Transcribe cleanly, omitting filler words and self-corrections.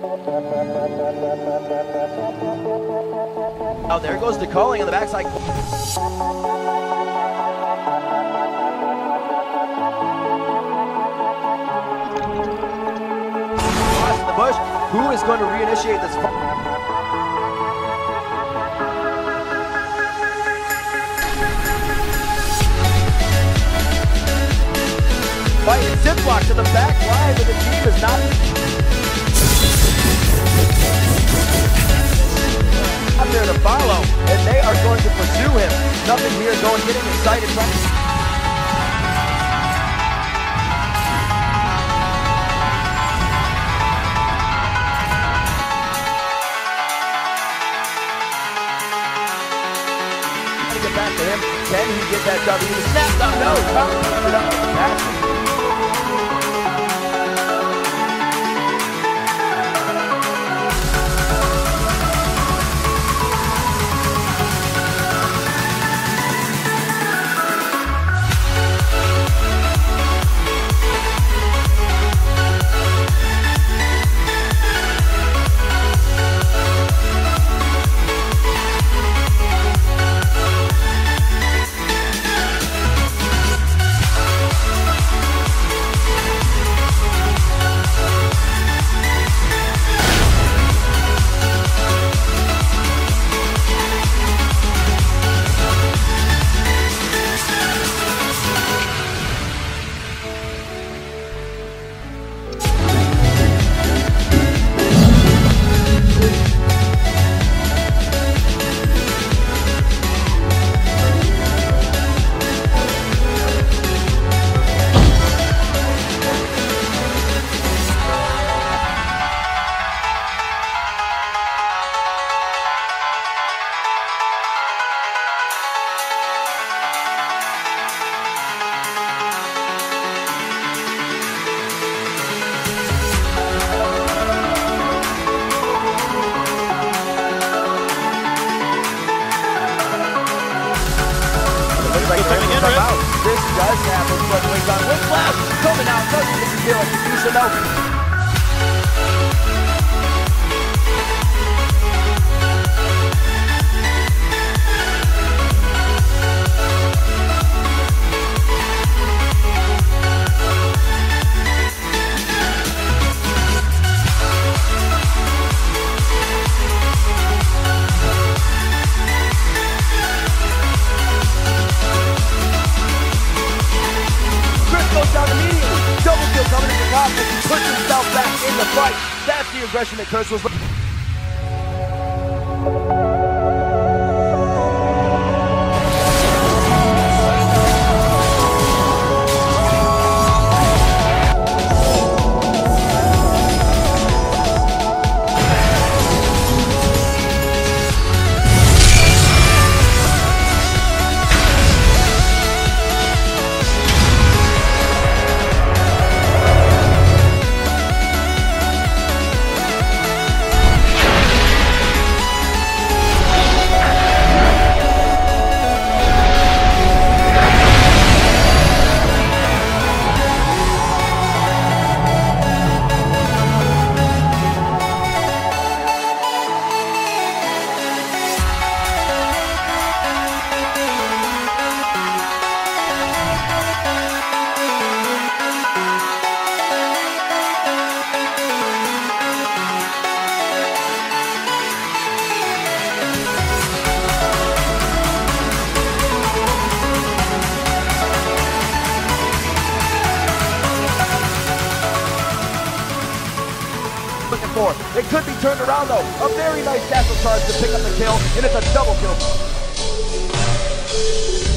Oh, there goes the calling on the backside. Across the bush. Who is going to reinitiate this fight? Ziplock to the back line, but the team is not out there to follow, and they are going to pursue him. Nothing here going, getting excited. Get back to him. Can he get that W? Snap up, no, pass. This does happen, but wait on Whiplash coming out, doesn't make you feel like you do so now. Down immediately. Double kill coming in the top as he puts himself back in the fight. That's the aggression that Curse was looking for. It could be turned around though. A very nice castle charge to pick up the kill, and it's a double kill.